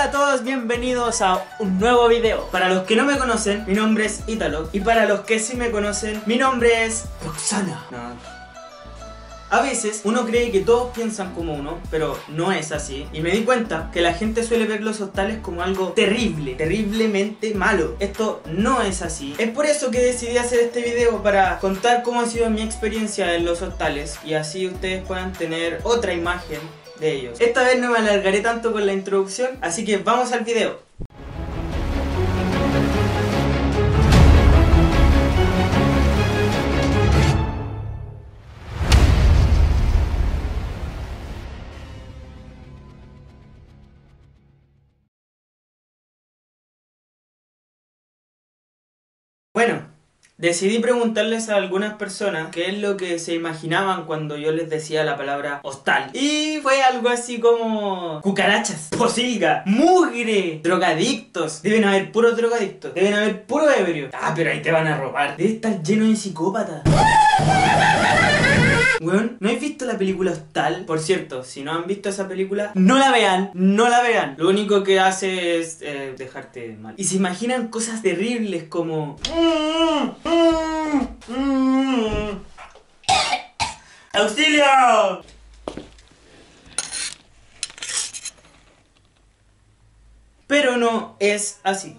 Hola a todos, bienvenidos a un nuevo video. Para los que no me conocen, mi nombre es Ítalo. Y para los que sí me conocen, mi nombre es Roxana. A veces uno cree que todos piensan como uno, pero no es así. Y me di cuenta que la gente suele ver los hostales como algo terrible, terriblemente malo. Esto no es así. Es por eso que decidí hacer este video, para contar cómo ha sido mi experiencia en los hostales, y así ustedes puedan tener otra imagen de ellos. Esta vez no me alargaré tanto con la introducción, así que vamos al video. Bueno, decidí preguntarles a algunas personas qué es lo que se imaginaban cuando yo les decía la palabra hostal. Y fue algo así como cucarachas, pocilga, mugre, drogadictos. Deben haber puros drogadictos, deben haber puros ebrios. Ah, pero ahí te van a robar. Debe estar lleno de psicópatas. Weón, ¿no habéis visto la película Hostal? Por cierto, si no han visto esa película, no la vean, no la vean. Lo único que hace es dejarte mal. Y se imaginan cosas terribles como... ¡Auxilio! Pero no es así.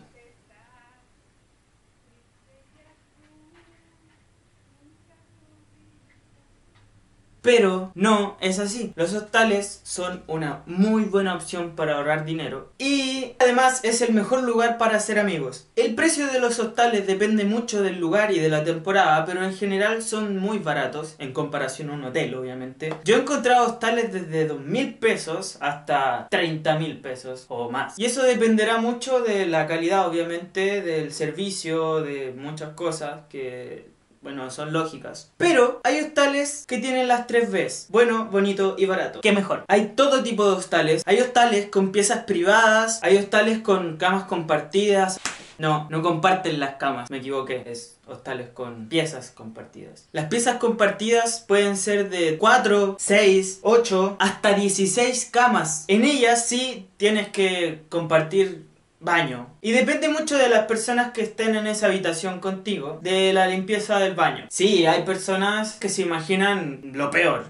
Pero no es así. Los hostales son una muy buena opción para ahorrar dinero, y además es el mejor lugar para hacer amigos. El precio de los hostales depende mucho del lugar y de la temporada, pero en general son muy baratos en comparación a un hotel, obviamente. Yo he encontrado hostales desde 2.000 pesos hasta 30.000 pesos o más. Y eso dependerá mucho de la calidad, obviamente, del servicio, de muchas cosas que... bueno, son lógicas. Pero hay hostales que tienen las 3 Bs: bueno, bonito y barato. ¿Qué mejor? Hay todo tipo de hostales. Hay hostales con piezas privadas, hay hostales con camas compartidas. No, no comparten las camas, me equivoqué. Es hostales con piezas compartidas. Las piezas compartidas pueden ser de 4, 6, 8, hasta 16 camas. En ellas sí tienes que compartir baño. Y depende mucho de las personas que estén en esa habitación contigo, de la limpieza del baño. Sí, hay personas que se imaginan lo peor.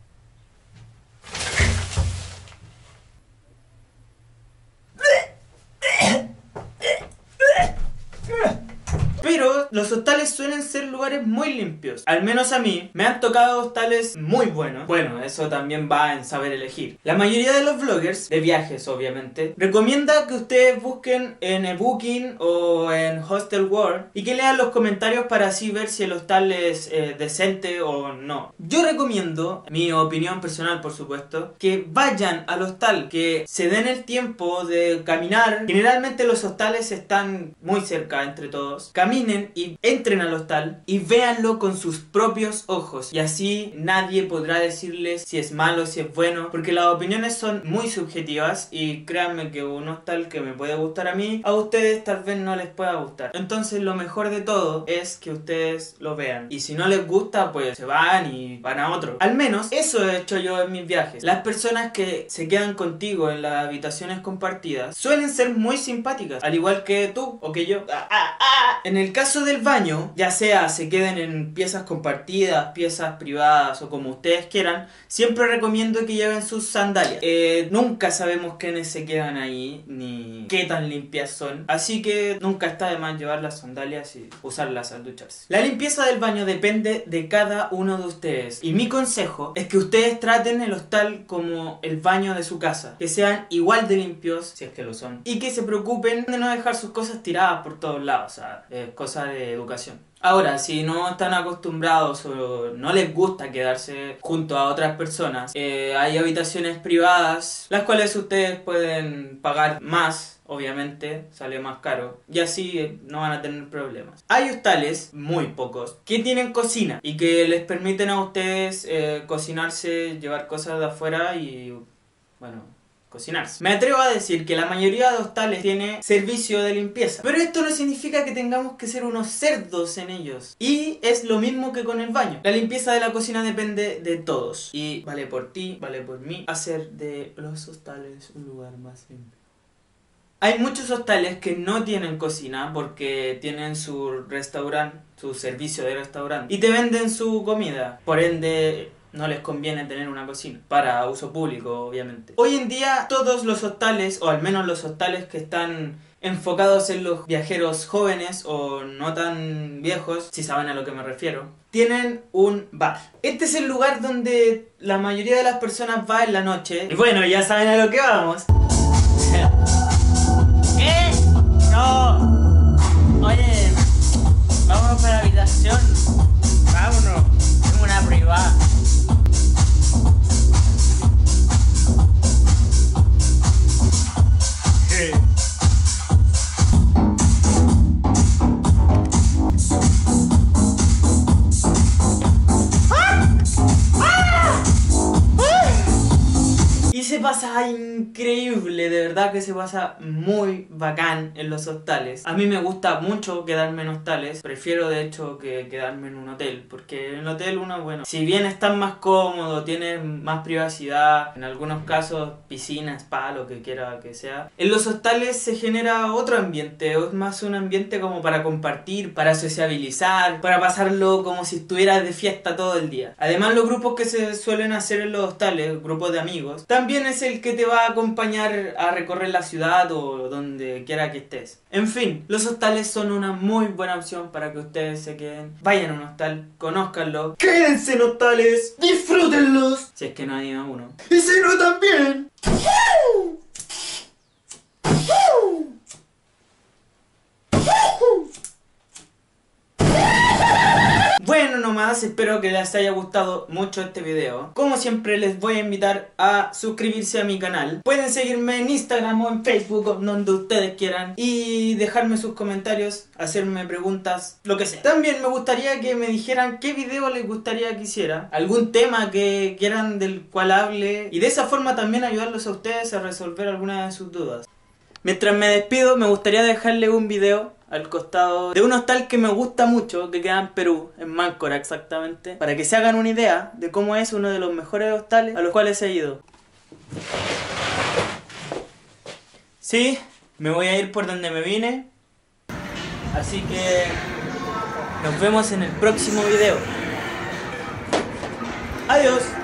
Pero los hostales suelen ser lugares muy limpios. Al menos a mí me han tocado hostales muy buenos. Bueno, eso también va en saber elegir. La mayoría de los vloggers, de viajes obviamente, recomienda que ustedes busquen en el Booking o en Hostel World y que lean los comentarios para así ver si el hostal es decente o no. Yo recomiendo, mi opinión personal por supuesto, que vayan al hostal, que se den el tiempo de caminar. Generalmente los hostales están muy cerca entre todos. Caminen y entren al hostal y véanlo con sus propios ojos, y así nadie podrá decirles si es malo, si es bueno, porque las opiniones son muy subjetivas, y créanme que un hostal que me puede gustar a mí, a ustedes tal vez no les pueda gustar. Entonces lo mejor de todo es que ustedes lo vean, y si no les gusta pues se van y van a otro. Al menos eso he hecho yo en mis viajes. Las personas que se quedan contigo en las habitaciones compartidas suelen ser muy simpáticas, al igual que tú o que yo. En el caso del baño, ya sea se queden en piezas compartidas, piezas privadas o como ustedes quieran, siempre recomiendo que lleven sus sandalias. Nunca sabemos quiénes se quedan ahí, ni qué tan limpias son, así que nunca está de más llevar las sandalias y usarlas al ducharse. La limpieza del baño depende de cada uno de ustedes, y mi consejo es que ustedes traten el hostal como el baño de su casa, que sean igual de limpios, si es que lo son, y que se preocupen de no dejar sus cosas tiradas por todos lados. O sea, cosa de educación. Ahora, si no están acostumbrados o no les gusta quedarse junto a otras personas, hay habitaciones privadas, las cuales ustedes pueden pagar más, obviamente, sale más caro, y así no van a tener problemas. Hay hostales, muy pocos, que tienen cocina y que les permiten a ustedes cocinarse, llevar cosas de afuera y, bueno, cocinarse. Me atrevo a decir que la mayoría de hostales tiene servicio de limpieza, pero esto no significa que tengamos que ser unos cerdos en ellos. Y es lo mismo que con el baño. La limpieza de la cocina depende de todos, y vale por ti, vale por mí, hacer de los hostales un lugar más limpio. Hay muchos hostales que no tienen cocina porque tienen su restaurante, su servicio de restaurante, y te venden su comida. Por ende, no les conviene tener una cocina para uso público, obviamente. Hoy en día todos los hostales, o al menos los hostales que están enfocados en los viajeros jóvenes o no tan viejos, si saben a lo que me refiero, tienen un bar. Este es el lugar donde la mayoría de las personas va en la noche. Y bueno, ya saben a lo que vamos. ¿Qué? No. Oye, vámonos para la habitación. Vámonos. Tengo una privada. Y se pasa increíble, de verdad que se pasa muy bacán en los hostales. A mí me gusta mucho quedarme en hostales, prefiero de hecho que quedarme en un hotel, porque en el hotel uno, bueno, si bien estás más cómodo, tienes más privacidad, en algunos casos piscina, spa, lo que quiera que sea, en los hostales se genera otro ambiente, es más un ambiente como para compartir, para sociabilizar, para pasarlo como si estuvieras de fiesta todo el día. Además, los grupos que se suelen hacer en los hostales, grupos de amigos, también es el que te va a acompañar a recorrer la ciudad o donde quiera que estés. En fin, los hostales son una muy buena opción para que ustedes se queden. Vayan a un hostal, conózcanlo, quédense en hostales, disfrútenlos, si es que no han ido a uno. Y si no, también. Bueno, nomás, espero que les haya gustado mucho este video. Como siempre, les voy a invitar a suscribirse a mi canal. Pueden seguirme en Instagram o en Facebook, o donde ustedes quieran, y dejarme sus comentarios, hacerme preguntas, lo que sea. También me gustaría que me dijeran qué video les gustaría que hiciera, algún tema que quieran del cual hable, y de esa forma también ayudarlos a ustedes a resolver algunas de sus dudas. Mientras me despido, me gustaría dejarle un video al costado de un hostal que me gusta mucho, que queda en Perú, en Máncora exactamente, para que se hagan una idea de cómo es uno de los mejores hostales a los cuales he ido. Sí, me voy a ir por donde me vine, así que nos vemos en el próximo video. Adiós.